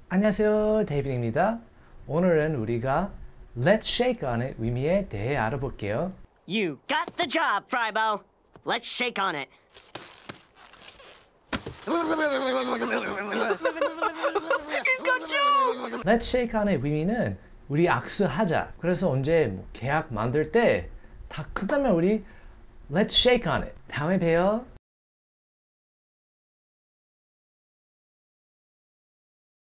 안녕하세요, 데이비드입니다. 오늘은 우리가 Let's shake on의 의미에 대해 알아볼게요. You got the job, Frybo. Let's shake on it. He's got jokes! Let's shake on의 의미는 우리 악수하자. 그래서 언제 계약 만들 때 다 끝나면 우리 Let's shake on it. 다음에 봬요.